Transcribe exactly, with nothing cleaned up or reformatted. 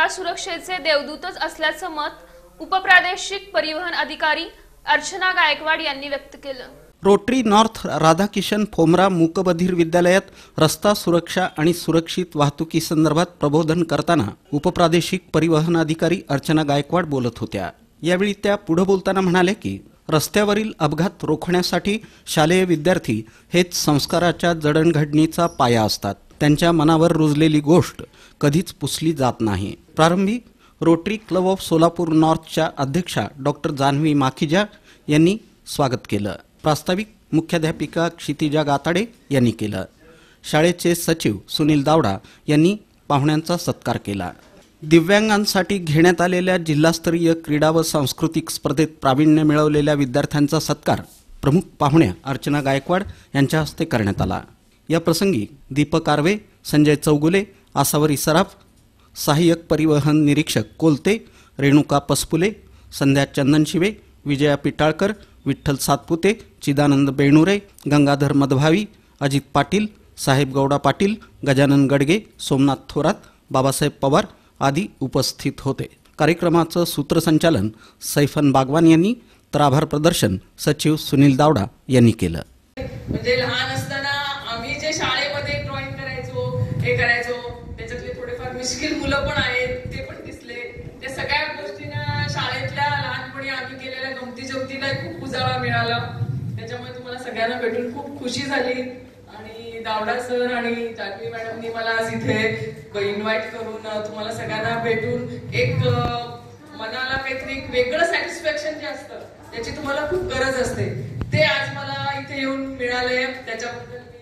रस्ता सुरक्षेचे देवदूतच असल्याचं मत उपप्रादेशिक परिवहन अधिकारी अर्चना गायकवाड यांनी व्यक्त केलं। रोटरी नॉर्थ राधाकिशन फोमरा मूकबधीर विद्यालयात रस्ता सुरक्षा आणि सुरक्षित वाहतुकीसंदर्भात प्रबोधन करताना उपप्रादेशिक परिवहन अधिकारी अर्चना गायकवाड बोलत होत्या। यावेळी त्या पुढे बोलताना म्हणाले की रस्त्यावरील अपघात रोखण्यासाठी शालेय विद्यार्थी हेच संस्काराच्या जडणघडणीचा पाया असतात। त्यांच्या मनावर रुजलेली गोष्ट कधीच पुसली जात नाही। प्रारंभी रोटरी क्लब ऑफ सोलापूर नॉर्थच्या अध्यक्षा डॉक्टर जान्हवी माखीजा यांनी स्वागत केलं। प्रास्ताविक मुख्याध्यापिका क्षितिजा गाताडे यांनी केलं। शाळेचे सचिव सुनील दावडा यांनी पाहुण्यांचा सत्कार केला। दिव्यांगांसाठी घेण्यात आलेल्या जिल्हास्तरीय क्रीडा व सांस्कृतिक स्पर्धेत प्रावीण्य मिळवलेल्या विद्यार्थ्यांचा सत्कार प्रमुख पाहुण्या अर्चना गायकवाड यांच्या हस्ते करण्यात आला। या प्रसंगी दीपक आर्वे, संजय चौगुले, आसावरी सराफ, सहाय्यक परिवहन निरीक्षक कोलते, रेणुका पसपुले, संध्या चंदनशिवे, विजया पिटाळकर, विठ्ठल सातपुते, चिदानंद बेणुरे, गंगाधर मधभावी, अजित पाटील, साहेब गौडा पाटील, गजानन गडगे, सोमनाथ थोरात, बाबासाहेब पवार आदी उपस्थित होते। कार्यक्रमाचं सूत्रसंचालन सैफन बागवान यांनी तर आभार प्रदर्शन सचिव सुनील दावडा यांनी केलं। म्हणजे लहान असताना आम्ही जे शाळेमध्ये ड्रॉइंग करायचो हे करायचो त्याच्यातले थोडेफार मिश्किल मुलं पण आहेत ते पण दिसले। त्या सगळ्या गोष्टींना शाळेतल्या लहानपणी आम्ही केलेल्या गमती जमतीला खूप उजाळा मिळाला। त्याच्यामुळे तुम्हाला सगळ्यांना भेटून खूप खुशी झाली आणि दावडा सर आणि जान्हवी मॅडमनी मला आज इथे इन्व्हाइट करून तुम्हाला सगळ्यांना भेटून एक मनाला काहीतरी एक वेगळं सॅटिस्फॅक्शन जे असतं त्याची तुम्हाला खूप गरज असते ते आज मला इथे येऊन मिळाले। त्याच्याबद्दल